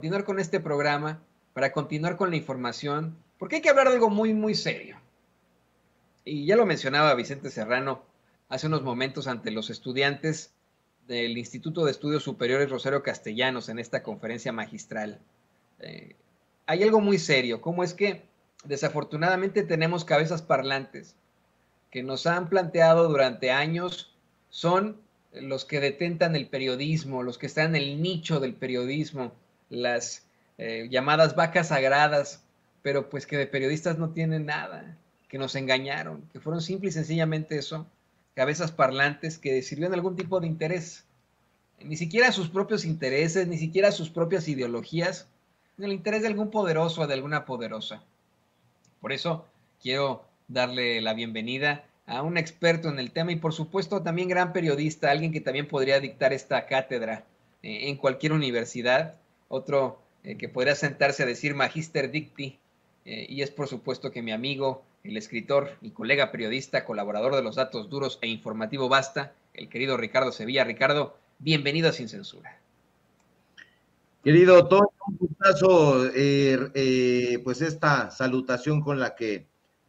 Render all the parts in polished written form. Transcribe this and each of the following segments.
continuar con este programa, para continuar con la información, porque hay que hablar de algo muy, muy serio. Y ya lo mencionaba Vicente Serrano hace unos momentos ante los estudiantes del Instituto de Estudios Superiores Rosario Castellanos en esta conferencia magistral. Hay algo muy serio, como es que desafortunadamente tenemos cabezas parlantes que nos han planteado durante años son los que detentan el periodismo, los que están en el nicho del periodismo, las llamadas vacas sagradas, pero pues que de periodistas no tienen nada, que nos engañaron, que fueron simple y sencillamente eso, cabezas parlantes que sirvieron algún tipo de interés, ni siquiera sus propios intereses, ni siquiera sus propias ideologías, ni el interés de algún poderoso o de alguna poderosa. Por eso quiero darle la bienvenida a un experto en el tema y por supuesto también gran periodista, alguien que también podría dictar esta cátedra en cualquier universidad, otro que podría sentarse a decir Magister Dicti, y es por supuesto que mi amigo, el escritor y colega periodista, colaborador de los datos duros e informativo Basta, el querido Ricardo Sevilla. Ricardo, bienvenido a Sin Censura. Querido Toño, un gustazo, pues esta salutación con la que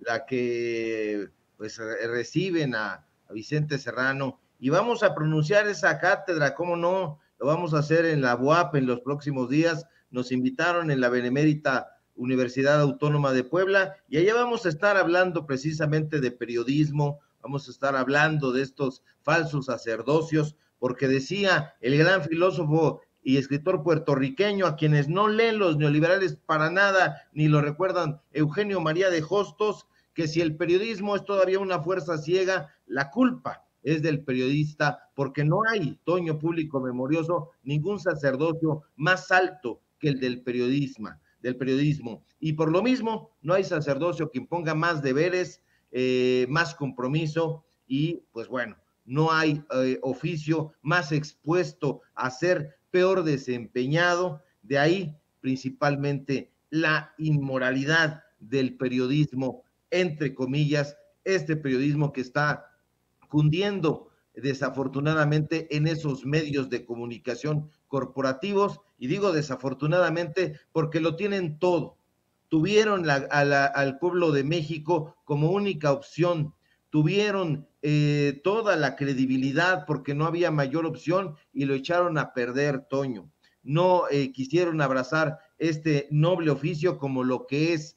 pues reciben a Vicente Serrano, y vamos a pronunciar esa cátedra, cómo no, lo vamos a hacer en la UAP en los próximos días. Nos invitaron en la Benemérita Universidad Autónoma de Puebla, y allá vamos a estar hablando precisamente de periodismo, vamos a estar hablando de estos falsos sacerdocios, porque decía el gran filósofo y escritor puertorriqueño, a quienes no leen los neoliberales para nada, ni lo recuerdan, Eugenio María de Hostos, que si el periodismo es todavía una fuerza ciega, la culpa es del periodista, porque no hay, Toño público memorioso, ningún sacerdocio más alto que el del periodismo, y por lo mismo no hay sacerdocio que imponga más deberes, más compromiso, y pues bueno, no hay oficio más expuesto a ser peor desempeñado. De ahí principalmente la inmoralidad del periodismo, entre comillas, este periodismo que está cundiendo desafortunadamente en esos medios de comunicación corporativos, y digo desafortunadamente porque lo tienen todo. Tuvieron al pueblo de México como única opción, tuvieron toda la credibilidad porque no había mayor opción y lo echaron a perder, Toño. No quisieron abrazar este noble oficio como lo que es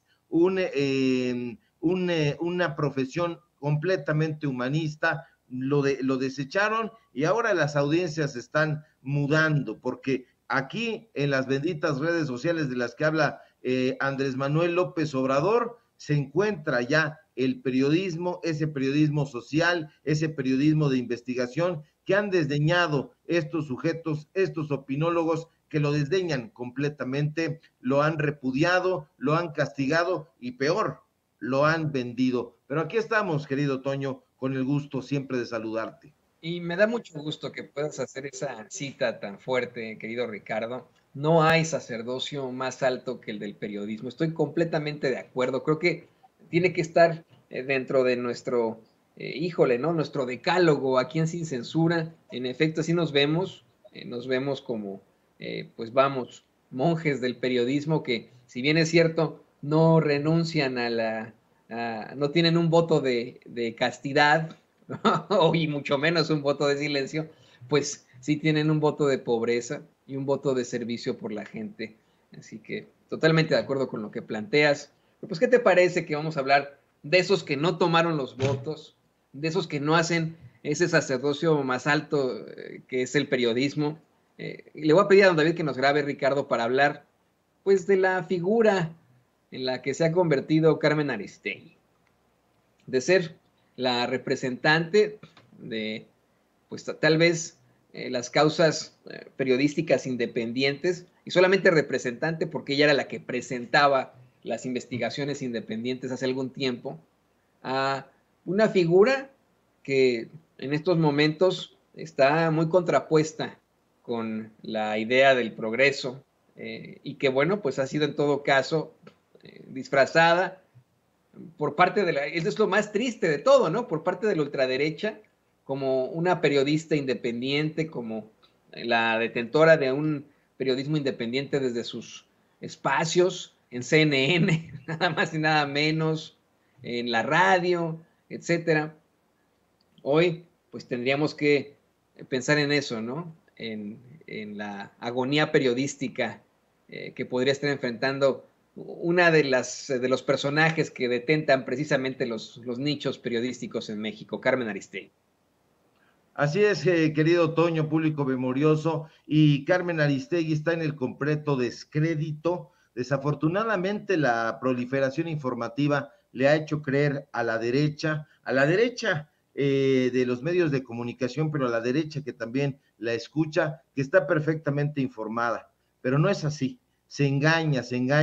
una profesión completamente humanista. Lo desecharon, y ahora las audiencias se están mudando, porque aquí en las benditas redes sociales de las que habla Andrés Manuel López Obrador, se encuentra ya el periodismo, ese periodismo social, ese periodismo de investigación que han desdeñado estos sujetos, estos opinólogos que lo desdeñan completamente, lo han repudiado, lo han castigado y peor, lo han vendido. Pero aquí estamos, querido Toño, con el gusto siempre de saludarte. Y me da mucho gusto que puedas hacer esa cita tan fuerte, querido Ricardo. No hay sacerdocio más alto que el del periodismo. Estoy completamente de acuerdo. Creo que tiene que estar dentro de nuestro, híjole, ¿no? Nuestro decálogo aquí en Sin Censura. En efecto, así nos vemos como, pues vamos, monjes del periodismo que, si bien es cierto, no renuncian no tienen un voto de castidad, y mucho menos un voto de silencio, pues sí tienen un voto de pobreza y un voto de servicio por la gente. Así que totalmente de acuerdo con lo que planteas. Pero pues, ¿qué te parece que vamos a hablar de esos que no tomaron los votos, de esos que no hacen ese sacerdocio más alto que es el periodismo? Le voy a pedir a don David que nos grabe, Ricardo, para hablar pues de la figura en la que se ha convertido Carmen Aristegui, de ser la representante de, pues tal vez las causas periodísticas independientes, y solamente representante porque ella era la que presentaba las investigaciones independientes hace algún tiempo, a una figura que en estos momentos está muy contrapuesta con la idea del progreso, y que bueno, pues ha sido en todo caso disfrazada por parte de eso es lo más triste de todo, ¿no? Por parte de la ultraderecha, como una periodista independiente, como la detentora de un periodismo independiente desde sus espacios, en CNN, nada más y nada menos, en la radio, etcétera. Hoy, pues tendríamos que pensar en eso, ¿no? En la agonía periodística que podría estar enfrentando una de los personajes que detentan precisamente los nichos periodísticos en México, Carmen Aristegui. Así es, querido Toño, público memorioso, y Carmen Aristegui está en el completo descrédito. Desafortunadamente, la proliferación informativa le ha hecho creer a la derecha de los medios de comunicación, pero a la derecha que también la escucha, que está perfectamente informada, pero no es así. Se engaña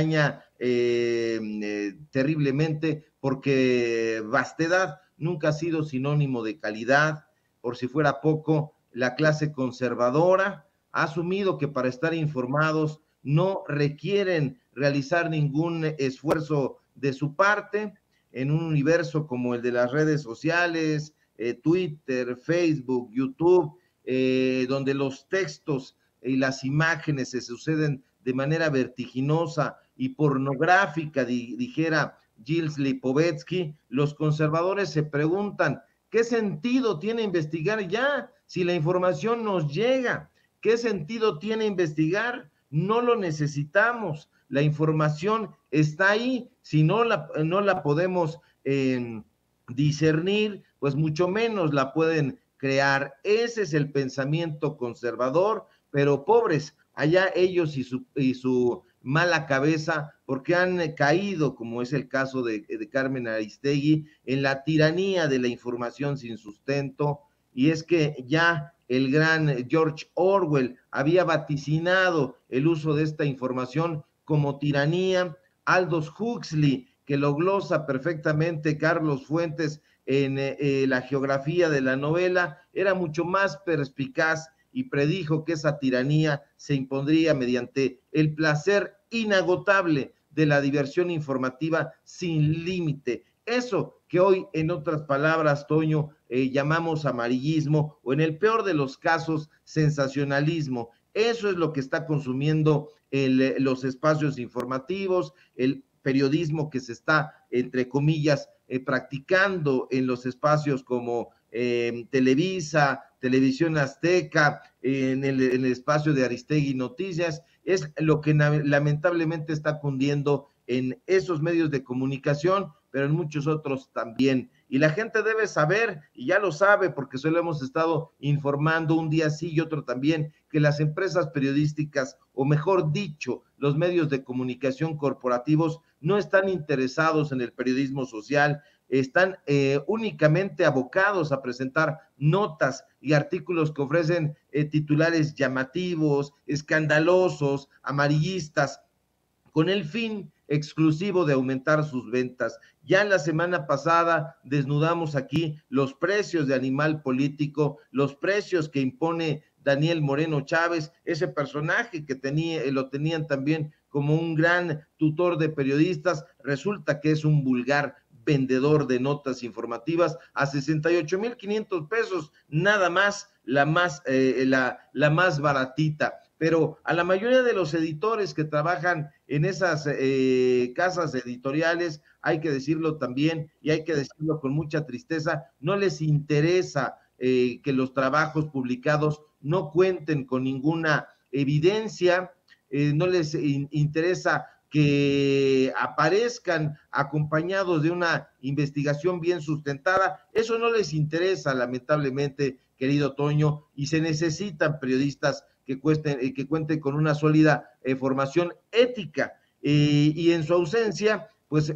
terriblemente, porque vastedad nunca ha sido sinónimo de calidad. Por si fuera poco, la clase conservadora ha asumido que para estar informados no requieren realizar ningún esfuerzo de su parte en un universo como el de las redes sociales, Twitter, Facebook, YouTube, donde los textos y las imágenes se suceden de manera vertiginosa y pornográfica, dijera Gilles Lipovetsky. Los conservadores se preguntan, ¿qué sentido tiene investigar ya si la información nos llega? ¿Qué sentido tiene investigar? No lo necesitamos. La información está ahí. Si no la podemos discernir, pues mucho menos la pueden crear. Ese es el pensamiento conservador, pero pobres, allá ellos y su mala cabeza, porque han caído, como es el caso de Carmen Aristegui, en la tiranía de la información sin sustento. Y es que ya el gran George Orwell había vaticinado el uso de esta información como tiranía. Aldous Huxley, que lo glosa perfectamente Carlos Fuentes en la geografía de la novela, era mucho más perspicaz y predijo que esa tiranía se impondría mediante el placer inagotable de la diversión informativa sin límite. Eso que hoy, en otras palabras, Toño, llamamos amarillismo, o en el peor de los casos, sensacionalismo. Eso es lo que está consumiendo los espacios informativos, el periodismo que se está, entre comillas, practicando en los espacios como Televisa, Televisión Azteca, en el espacio de Aristegui Noticias. Es lo que lamentablemente está cundiendo en esos medios de comunicación, pero en muchos otros también. Y la gente debe saber, y ya lo sabe porque solo hemos estado informando un día sí y otro también, que las empresas periodísticas, o mejor dicho, los medios de comunicación corporativos, no están interesados en el periodismo social, están únicamente abocados a presentar notas y artículos que ofrecen titulares llamativos, escandalosos, amarillistas, con el fin exclusivo de aumentar sus ventas. Ya la semana pasada desnudamos aquí los precios de Animal Político, los precios que impone Daniel Moreno Chávez, ese personaje que lo tenían también como un gran tutor de periodistas. Resulta que es un vulgar vendedor de notas informativas a 68,500 pesos, nada más, la más baratita. Pero a la mayoría de los editores que trabajan en esas casas editoriales, hay que decirlo también, y hay que decirlo con mucha tristeza, no les interesa que los trabajos publicados no cuenten con ninguna evidencia, no les interesa que aparezcan acompañados de una investigación bien sustentada. Eso no les interesa, lamentablemente, querido Toño, y se necesitan periodistas que cuenten con una sólida formación ética, y en su ausencia, pues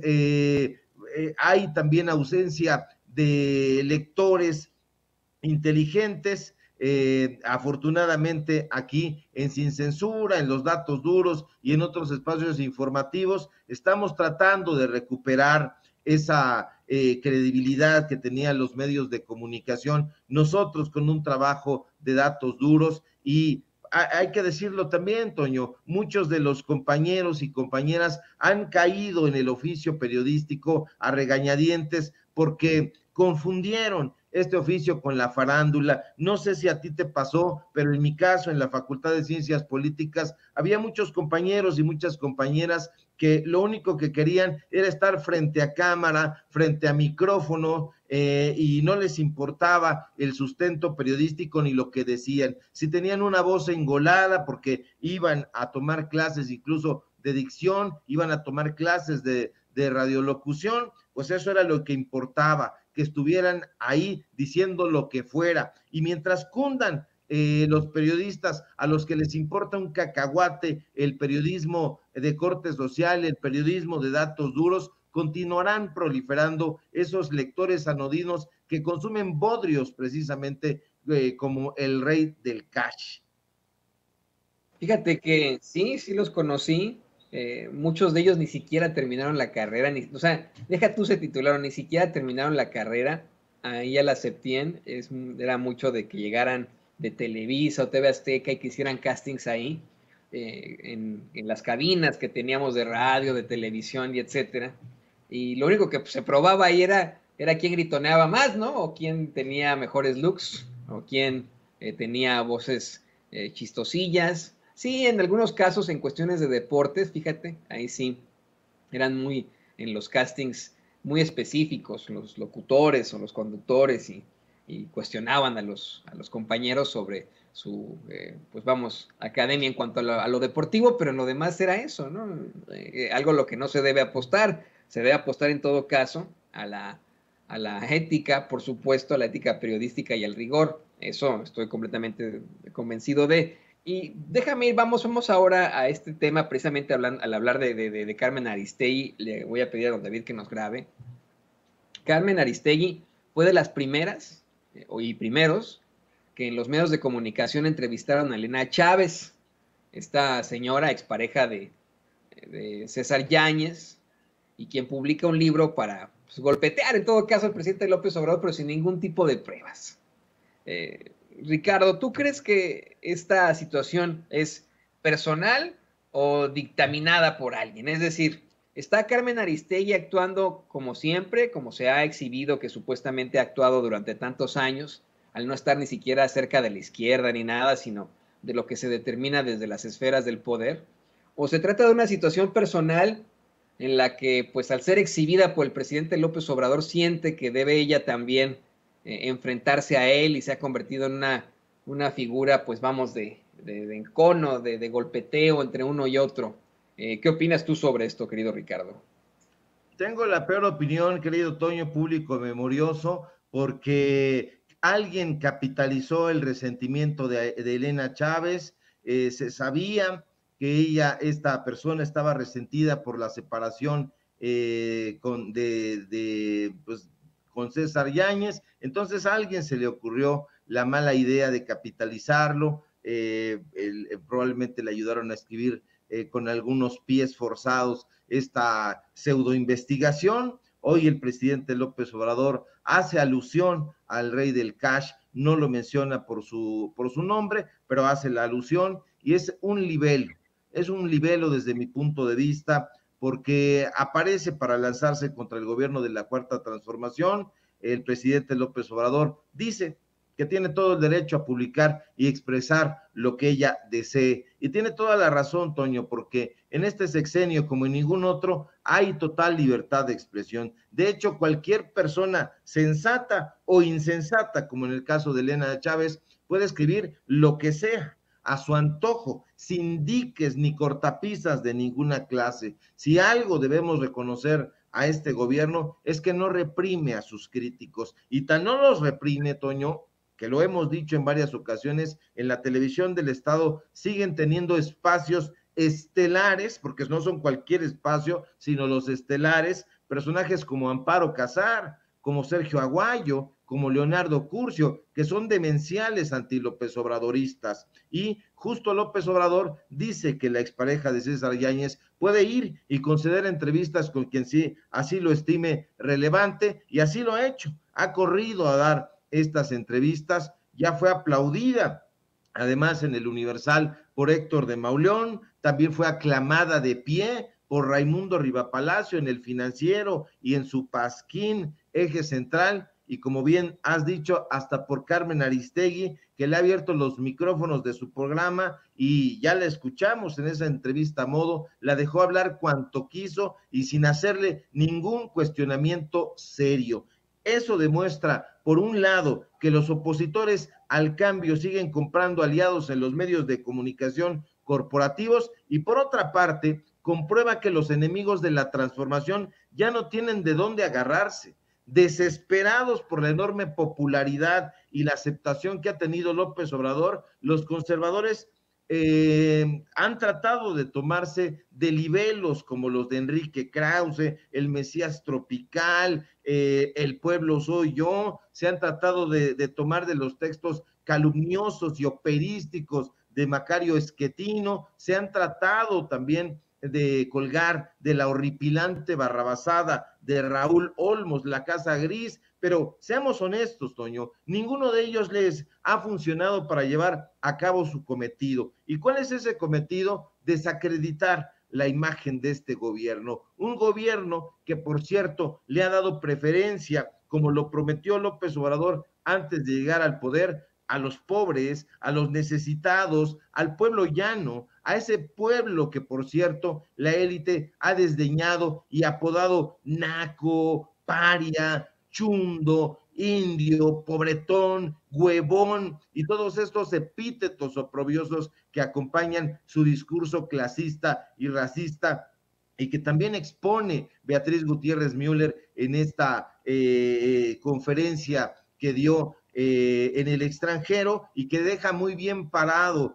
hay también ausencia de lectores inteligentes. Afortunadamente aquí en Sin Censura, en Los Datos Duros y en otros espacios informativos, estamos tratando de recuperar esa credibilidad que tenían los medios de comunicación, nosotros con un trabajo de datos duros. Y hay que decirlo también, Toño, muchos de los compañeros y compañeras han caído en el oficio periodístico a regañadientes porque confundieron este oficio con la farándula. No sé si a ti te pasó, pero en mi caso, en la Facultad de Ciencias Políticas, había muchos compañeros y muchas compañeras que lo único que querían era estar frente a cámara, frente a micrófono, y no les importaba el sustento periodístico ni lo que decían. Si tenían una voz engolada porque iban a tomar clases incluso de dicción, iban a tomar clases de radiolocución, pues eso era lo que importaba, que estuvieran ahí diciendo lo que fuera. Y mientras cundan los periodistas a los que les importa un cacahuate el periodismo de corte social, el periodismo de datos duros, continuarán proliferando esos lectores anodinos que consumen bodrios precisamente como el rey del cash. Fíjate que sí, sí los conocí. Muchos de ellos ni siquiera terminaron la carrera, o sea, deja tú se titularon, ni siquiera terminaron la carrera. Ahí a la Septien era mucho de que llegaran de Televisa o TV Azteca y que hicieran castings ahí, en las cabinas que teníamos de radio, de televisión y etcétera. Y lo único que pues, se probaba ahí era quién gritoneaba más, ¿no? O quién tenía mejores looks, o quién tenía voces chistosillas. Sí, en algunos casos, en cuestiones de deportes, fíjate, ahí sí, eran muy, en los castings, muy específicos, los locutores o los conductores, y cuestionaban a los compañeros sobre su, pues vamos, academia en cuanto a lo deportivo, pero en lo demás era eso, ¿no? Algo a lo que no se debe apostar. Se debe apostar en todo caso a la ética, por supuesto, a la ética periodística y al rigor. Eso estoy completamente convencido de. Y déjame ir, vamos ahora a este tema, precisamente al hablar de Carmen Aristegui. Le voy a pedir a don David que nos grabe. Carmen Aristegui fue de las primeras y primeros que en los medios de comunicación entrevistaron a Elena Chávez, esta señora expareja de César Yáñez, y quien publica un libro para pues, golpetear en todo caso al presidente López Obrador, pero sin ningún tipo de pruebas. Ricardo, ¿tú crees que esta situación es personal o dictaminada por alguien? Es decir, ¿está Carmen Aristegui actuando como siempre, como se ha exhibido que supuestamente ha actuado durante tantos años, al no estar ni siquiera cerca de la izquierda ni nada, sino de lo que se determina desde las esferas del poder? ¿O se trata de una situación personal en la que, pues al ser exhibida por el presidente López Obrador, siente que debe ella también enfrentarse a él y se ha convertido en una figura, pues vamos, de encono, de golpeteo entre uno y otro? ¿Qué opinas tú sobre esto, querido Ricardo? Tengo la peor opinión, querido Toño, público memorioso, porque alguien capitalizó el resentimiento de Elena Chávez. Se sabía que esta persona estaba resentida por la separación con César Yáñez. Entonces a alguien se le ocurrió la mala idea de capitalizarlo. Probablemente le ayudaron a escribir con algunos pies forzados esta pseudoinvestigación. Hoy el presidente López Obrador hace alusión al rey del cash, no lo menciona por su nombre, pero hace la alusión, y es un libelo desde mi punto de vista, porque aparece para lanzarse contra el gobierno de la Cuarta Transformación. El presidente López Obrador dice que tiene todo el derecho a publicar y expresar lo que ella desee. Y tiene toda la razón, Toño, porque en este sexenio, como en ningún otro, hay total libertad de expresión. De hecho, cualquier persona sensata o insensata, como en el caso de Elena Chávez, puede escribir lo que sea, a su antojo, sin diques ni cortapisas de ninguna clase. Si algo debemos reconocer a este gobierno es que no reprime a sus críticos, y tan no los reprime, Toño, que lo hemos dicho en varias ocasiones, en la televisión del Estado siguen teniendo espacios estelares, porque no son cualquier espacio, sino los estelares, personajes como Amparo Casar, como Sergio Aguayo, como Leonardo Curcio, que son demenciales anti-López Obradoristas. Y justo López Obrador dice que la expareja de César Yáñez puede ir y conceder entrevistas con quien sí, así lo estime relevante, y así lo ha hecho. Ha corrido a dar estas entrevistas, ya fue aplaudida, además en el Universal, por Héctor de Mauleón, también fue aclamada de pie por Raimundo Rivapalacio en el Financiero y en su Pasquín, Eje Central, y como bien has dicho, hasta por Carmen Aristegui, que le ha abierto los micrófonos de su programa y ya la escuchamos en esa entrevista a modo, la dejó hablar cuanto quiso y sin hacerle ningún cuestionamiento serio. Eso demuestra, por un lado, que los opositores al cambio siguen comprando aliados en los medios de comunicación corporativos y por otra parte, comprueba que los enemigos de la transformación ya no tienen de dónde agarrarse. Desesperados por la enorme popularidad y la aceptación que ha tenido López Obrador, los conservadores han tratado de tomarse de libelos como los de Enrique Krause, el Mesías Tropical, el pueblo soy yo, se han tratado de tomar de los textos calumniosos y operísticos de Macario Esquetino, se han tratado también de colgar de la horripilante barrabasada de Raúl Olmos, La Casa Gris, pero seamos honestos, Toño, ninguno de ellos les ha funcionado para llevar a cabo su cometido. ¿Y cuál es ese cometido? Desacreditar la imagen de este gobierno, un gobierno que, por cierto, le ha dado preferencia, como lo prometió López Obrador antes de llegar al poder, a los pobres, a los necesitados, al pueblo llano, a ese pueblo que, por cierto, la élite ha desdeñado y apodado naco, paria, chundo, indio, pobretón, huevón y todos estos epítetos oprobiosos que acompañan su discurso clasista y racista y que también expone Beatriz Gutiérrez Müller en esta conferencia que dio en el extranjero y que deja muy bien parado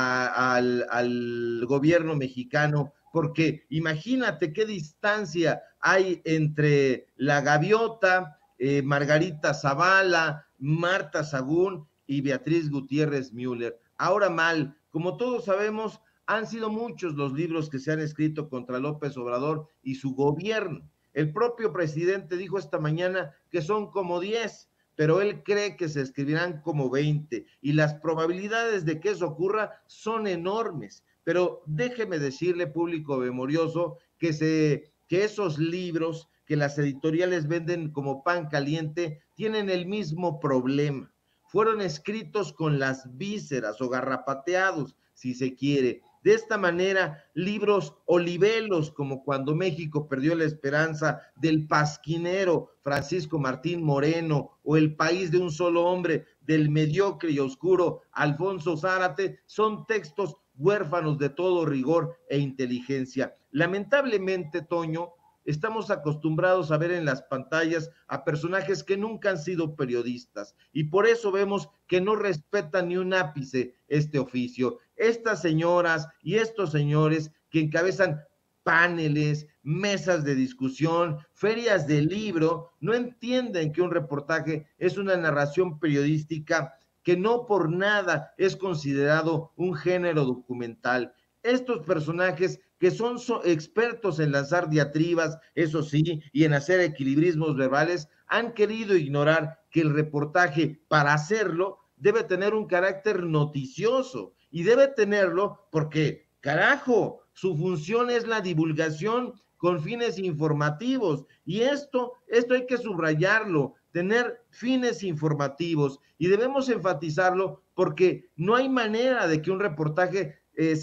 al gobierno mexicano, porque imagínate qué distancia hay entre la gaviota, Margarita Zavala, Marta Sagún y Beatriz Gutiérrez Müller. Ahora mal, como todos sabemos, han sido muchos los libros que se han escrito contra López Obrador y su gobierno. El propio presidente dijo esta mañana que son como 10, pero él cree que se escribirán como 20 y las probabilidades de que eso ocurra son enormes. Pero déjeme decirle, público memorioso, que esos libros que las editoriales venden como pan caliente tienen el mismo problema. Fueron escritos con las vísceras o garrapateados, si se quiere. De esta manera, libros olivelos, como Cuando México perdió la esperanza, del pasquinero Francisco Martín Moreno, o El país de un solo hombre, del mediocre y oscuro Alfonso Zárate, son textos huérfanos de todo rigor e inteligencia. Lamentablemente, Toño, estamos acostumbrados a ver en las pantallas a personajes que nunca han sido periodistas y por eso vemos que no respetan ni un ápice este oficio. Estas señoras y estos señores que encabezan paneles, mesas de discusión, ferias de libro, no entienden que un reportaje es una narración periodística que no por nada es considerado un género documental. Estos personajes que son expertos en lanzar diatribas, eso sí, y en hacer equilibrismos verbales, han querido ignorar que el reportaje, para hacerlo, debe tener un carácter noticioso, y debe tenerlo porque, carajo, su función es la divulgación con fines informativos, y esto hay que subrayarlo, tener fines informativos, y debemos enfatizarlo porque no hay manera de que un reportaje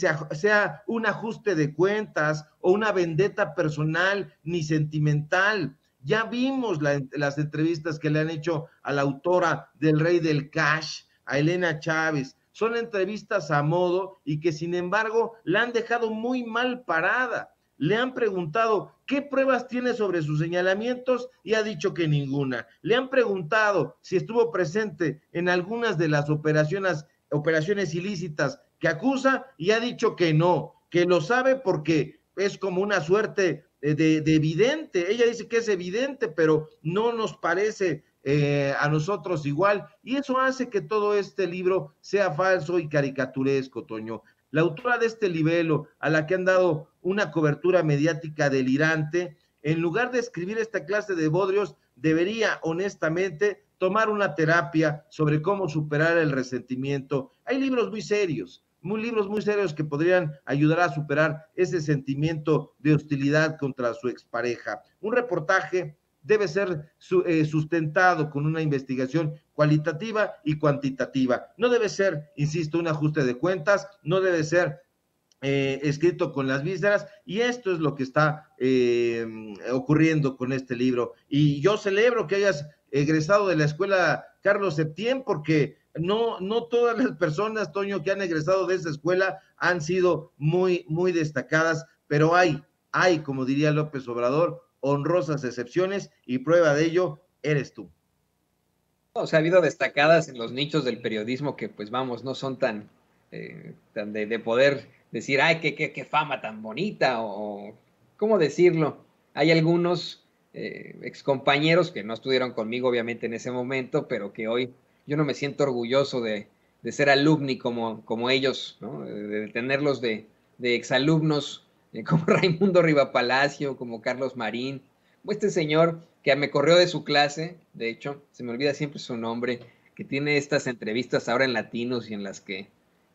sea un ajuste de cuentas o una vendetta personal ni sentimental. Ya vimos las entrevistas que le han hecho a la autora del Rey del Cash, a Elena Chávez. Son entrevistas a modo y que sin embargo la han dejado muy mal parada. Le han preguntado qué pruebas tiene sobre sus señalamientos y ha dicho que ninguna. Le han preguntado si estuvo presente en algunas de las operaciones ilícitas que acusa y ha dicho que no, que lo sabe porque es como una suerte de evidente. Ella dice que es evidente, pero no nos parece a nosotros igual, y eso hace que todo este libro sea falso y caricaturesco, Toño. La autora de este libelo, a la que han dado una cobertura mediática delirante, en lugar de escribir esta clase de bodrios, debería honestamente tomar una terapia sobre cómo superar el resentimiento. Hay libros muy serios que podrían ayudar a superar ese sentimiento de hostilidad contra su expareja. Un reportaje debe ser sustentado con una investigación cualitativa y cuantitativa. No debe ser, insisto, un ajuste de cuentas, no debe ser escrito con las vísceras, y esto es lo que está ocurriendo con este libro. Y yo celebro que hayas egresado de la escuela Carlos Septién, porque no todas las personas, Toño, que han egresado de esa escuela han sido muy destacadas, pero hay, como diría López Obrador, honrosas excepciones, y prueba de ello eres tú. O sea, ha habido destacadas en los nichos del periodismo que, pues vamos, no son tan de poder decir, ay, qué fama tan bonita, o cómo decirlo. Hay algunos excompañeros que no estuvieron conmigo, obviamente, en ese momento, pero que hoy yo no me siento orgulloso de ser alumni como ellos, ¿no? De tenerlos de exalumnos como Raimundo Rivapalacio, como Carlos Marín, como este señor que me corrió de su clase, de hecho, se me olvida siempre su nombre, que tiene estas entrevistas ahora en Latinos y en las que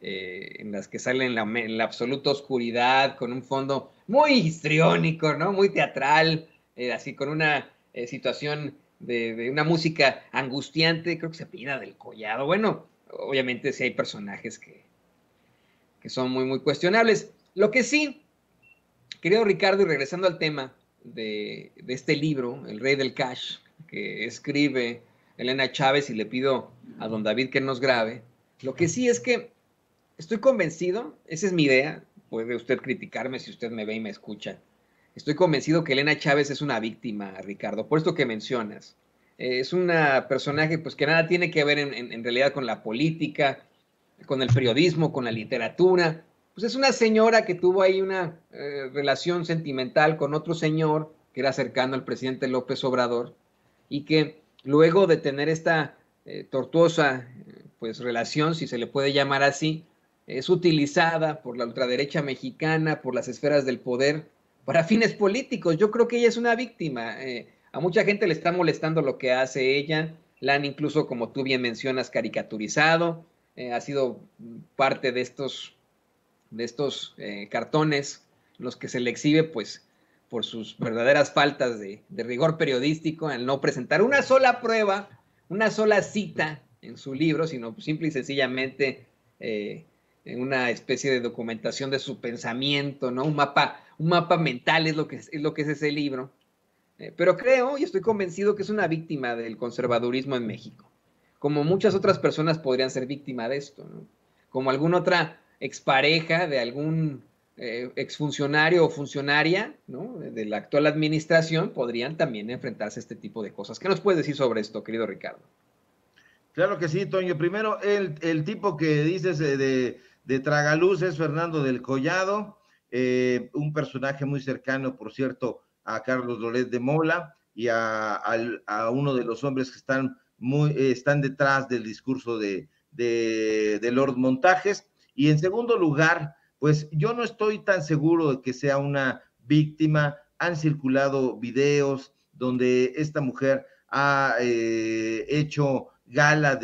sale en la absoluta oscuridad, con un fondo muy histriónico, ¿no? Muy teatral, así con una situación de una música angustiante, creo que se apellida del Collado. Bueno, obviamente sí hay personajes que son muy cuestionables. Lo que sí, querido Ricardo, y regresando al tema de este libro, El Rey del Cash, que escribe Elena Chávez, y le pido a don David que nos grabe, lo que sí es que estoy convencido, esa es mi idea, puede usted criticarme si usted me ve y me escucha, estoy convencido que Elena Chávez es una víctima, Ricardo, por esto que mencionas. Es una personaje pues que nada tiene que ver en realidad con la política, con el periodismo, con la literatura. Pues es una señora que tuvo ahí una relación sentimental con otro señor que era cercano al presidente López Obrador, y que luego de tener esta tortuosa pues relación, si se le puede llamar así, es utilizada por la ultraderecha mexicana, por las esferas del poder, para fines políticos. Yo creo que ella es una víctima. A mucha gente le está molestando lo que hace ella, la han incluso, como tú bien mencionas, caricaturizado, ha sido parte de estos cartones, los que se le exhibe pues por sus verdaderas faltas de rigor periodístico, al no presentar una sola prueba, una sola cita en su libro, sino simple y sencillamente en una especie de documentación de su pensamiento, ¿no? Un mapa mental es lo que es ese libro. Pero creo y estoy convencido que es una víctima del conservadurismo en México, como muchas otras personas podrían ser víctimas de esto, ¿no? Como alguna otra expareja de algún exfuncionario o funcionaria, ¿no?, de la actual administración, podrían también enfrentarse a este tipo de cosas. ¿Qué nos puedes decir sobre esto, querido Ricardo? Claro que sí, Toño. Primero, el tipo que dices de Tragaluz es Fernando del Collado, un personaje muy cercano, por cierto, a Carlos Loret de Mola y a uno de los hombres que están detrás del discurso de Lord Montajes. Y en segundo lugar, pues yo no estoy tan seguro de que sea una víctima. Han circulado videos donde esta mujer ha hecho gala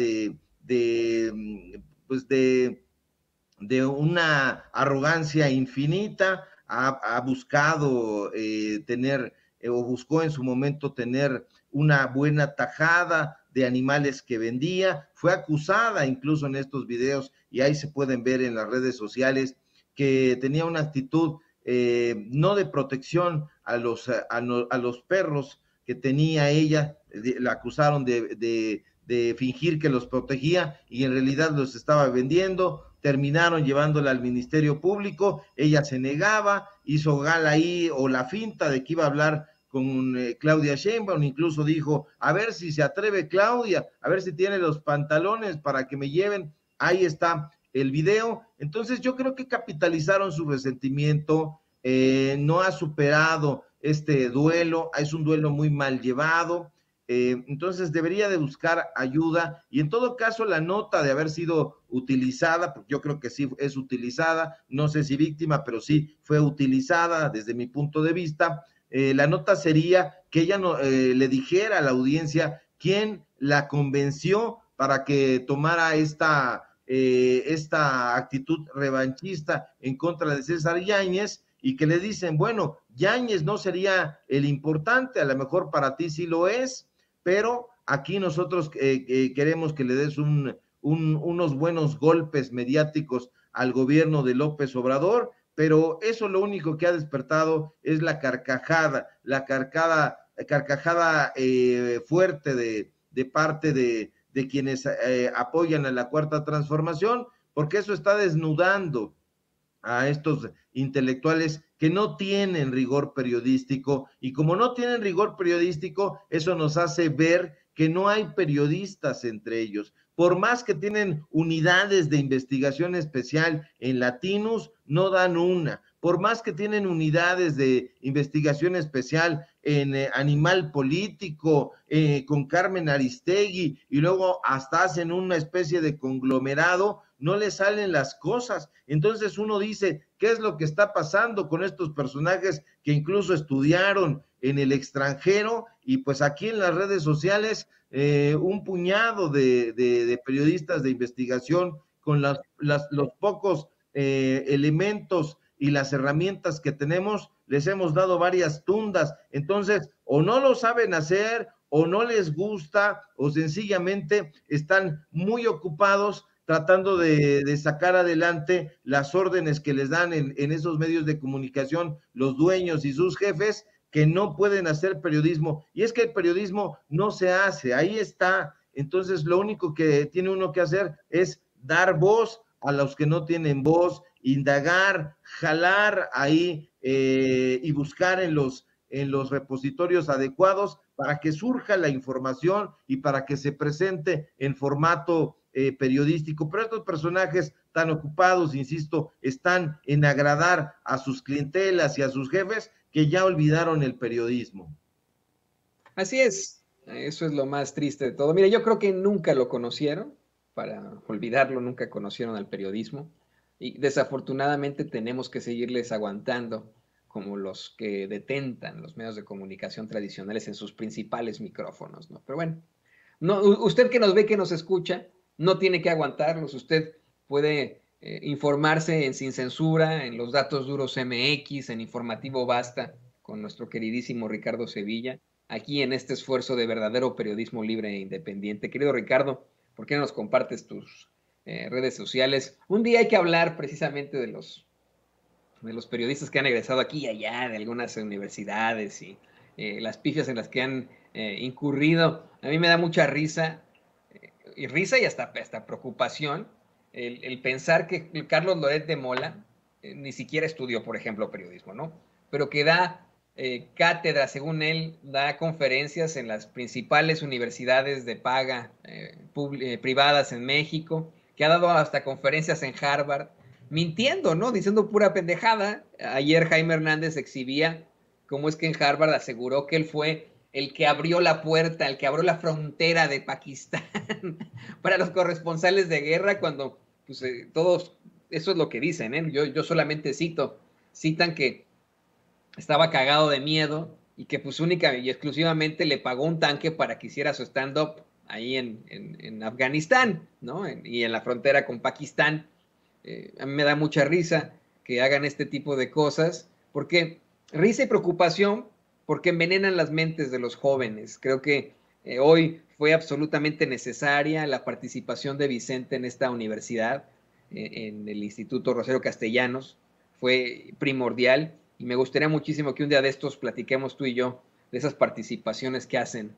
pues de una arrogancia infinita, ha buscado tener, o buscó en su momento tener una buena tajada de animales que vendía, fue acusada incluso en estos videos, y ahí se pueden ver en las redes sociales, que tenía una actitud no de protección a los perros que tenía ella. La acusaron de fingir que los protegía y en realidad los estaba vendiendo. Terminaron llevándola al Ministerio Público, ella se negaba, hizo gala ahí o la finta de que iba a hablar con Claudia Sheinbaum, incluso dijo, a ver si se atreve Claudia, a ver si tiene los pantalones para que me lleven. Ahí está el video. Entonces yo creo que capitalizaron su resentimiento, no ha superado este duelo, es un duelo muy mal llevado. Entonces debería de buscar ayuda, y en todo caso la nota de haber sido utilizada, porque yo creo que sí es utilizada, no sé si víctima, pero sí fue utilizada desde mi punto de vista. La nota sería que ella le dijera a la audiencia quién la convenció para que tomara esta actitud revanchista en contra de César Yáñez, y que le dicen, bueno, Yáñez no sería el importante, a lo mejor para ti sí lo es, pero aquí nosotros queremos que le des unos buenos golpes mediáticos al gobierno de López Obrador, pero eso lo único que ha despertado es la carcajada fuerte de parte de quienes apoyan a la Cuarta Transformación, porque eso está desnudando a estos intelectuales que no tienen rigor periodístico, y como no tienen rigor periodístico, eso nos hace ver que no hay periodistas entre ellos. Por más que tienen unidades de investigación especial en Latinus, no dan una. Por más que tienen unidades de investigación especial en Animal Político, con Carmen Aristegui, y luego hasta hacen una especie de conglomerado, no les salen las cosas. Entonces uno dice, ¿qué es lo que está pasando con estos personajes que incluso estudiaron en el extranjero? Y pues aquí en las redes sociales, un puñado de periodistas de investigación con los pocos elementos y las herramientas que tenemos, les hemos dado varias tundas. Entonces, o no lo saben hacer, o no les gusta, o sencillamente están muy ocupados tratando de sacar adelante las órdenes que les dan en esos medios de comunicación los dueños y sus jefes, que no pueden hacer periodismo. Y es que el periodismo no se hace, ahí está. Entonces, lo único que tiene uno que hacer es dar voz a los que no tienen voz, indagar, jalar ahí y buscar en los repositorios adecuados para que surja la información y para que se presente en formato periodístico. Pero estos personajes tan ocupados, insisto, están en agradar a sus clientelas y a sus jefes, que ya olvidaron el periodismo. Así es, eso es lo más triste de todo. Mira, yo creo que nunca lo conocieron, para olvidarlo, nunca conocieron al periodismo, y desafortunadamente tenemos que seguirles aguantando como los que detentan los medios de comunicación tradicionales en sus principales micrófonos, ¿no? Pero bueno, no, usted que nos ve, que nos escucha, no tiene que aguantarlos. Usted puede informarse en Sin Censura, en los Datos Duros MX, en Informativo Basta, con nuestro queridísimo Ricardo Sevilla, aquí en este esfuerzo de verdadero periodismo libre e independiente. Querido Ricardo, ¿por qué no nos compartes tus redes sociales? Un día hay que hablar precisamente de los periodistas que han egresado aquí y allá, de algunas universidades, y las pifias en las que han incurrido. A mí me da mucha risa, y hasta preocupación, el pensar que Carlos Loret de Mola ni siquiera estudió, por ejemplo, periodismo, ¿no? Pero que da cátedra, según él, da conferencias en las principales universidades de paga privadas en México, que ha dado hasta conferencias en Harvard, mintiendo, ¿no? Diciendo pura pendejada. Ayer Jaime Hernández exhibía cómo es que en Harvard aseguró que él fue el que abrió la puerta, el que abrió la frontera de Pakistán para los corresponsales de guerra, cuando pues, todos, eso es lo que dicen, ¿eh? Yo solamente citan que estaba cagado de miedo y que pues única y exclusivamente le pagó un tanque para que hiciera su stand-up ahí en Afganistán, ¿no? Y en la frontera con Pakistán. A mí me da mucha risa que hagan este tipo de cosas, porque risa y preocupación, porque envenenan las mentes de los jóvenes. Creo que hoy fue absolutamente necesaria la participación de Vicente en esta universidad, en el Instituto Rosario Castellanos. Fue primordial, y me gustaría muchísimo que un día de estos platiquemos tú y yo de esas participaciones que hacen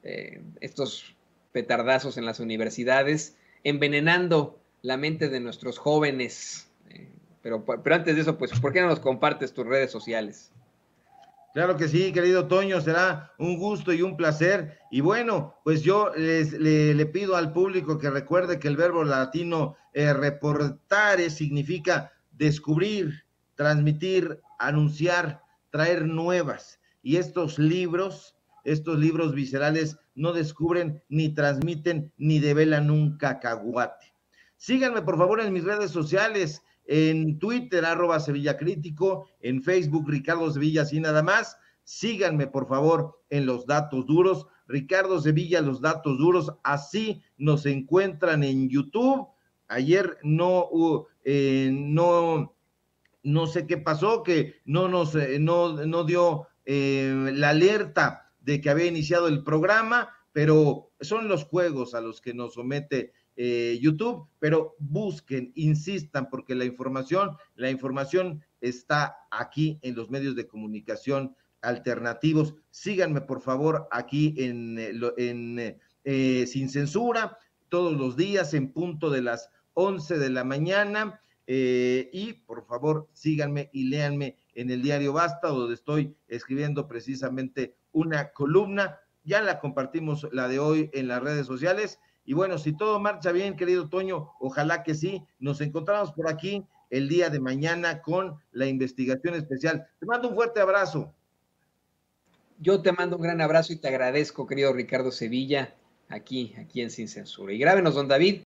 estos petardazos en las universidades, envenenando la mente de nuestros jóvenes. Pero antes de eso, pues, ¿por qué no nos compartes tus redes sociales? Claro que sí, querido Toño, será un gusto y un placer. Y bueno, pues yo le pido al público que recuerde que el verbo latino reportare significa descubrir, transmitir, anunciar, traer nuevas. Y estos libros viscerales no descubren, ni transmiten, ni develan un cacahuate. Síganme, por favor, en mis redes sociales. En Twitter, @SevillaCrítico, en Facebook, Ricardo Sevilla, así nada más. Síganme, por favor, en los datos duros, Ricardo Sevilla, los datos duros, así nos encuentran en YouTube. Ayer no no sé qué pasó, que no dio la alerta de que había iniciado el programa, pero son los juegos a los que nos somete YouTube, pero busquen, insistan, porque la información está aquí en los medios de comunicación alternativos. Síganme, por favor, aquí en Sin Censura, todos los días en punto de las 11 de la mañana, y por favor síganme y léanme en el diario Basta, donde estoy escribiendo precisamente una columna. Ya la compartimos, la de hoy, en las redes sociales. Y bueno, si todo marcha bien, querido Toño, ojalá que sí, nos encontramos por aquí el día de mañana con la investigación especial. Te mando un fuerte abrazo. Yo te mando un gran abrazo y te agradezco, querido Ricardo Sevilla, aquí en Sin Censura. Y grábenos, don David,